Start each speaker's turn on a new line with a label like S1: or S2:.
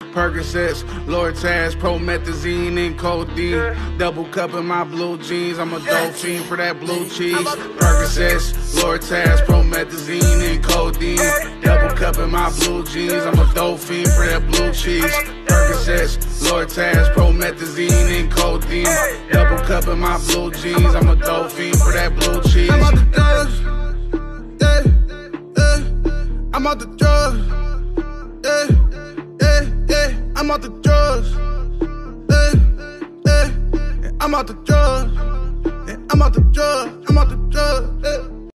S1: Percocets, Lortab, promethazine, and codeine. Double cup in my blue jeans, I'm a dope fiend for that blue cheese. Percocets, Lortab, promethazine, and codeine. Double cup in my blue jeans, I'm a dope fiend for that blue cheese. Percocets, Lortab, promethazine, and codeine. Double cup in my blue jeans, I'm a dope fiend for that blue cheese.
S2: I'm out the drugs, yeah, yeah. I'm out the drugs, yeah, yeah, yeah. I'm out the drugs, yeah, yeah. I'm out the drugs, yeah. I'm out the drugs, I'm out the drugs, yeah.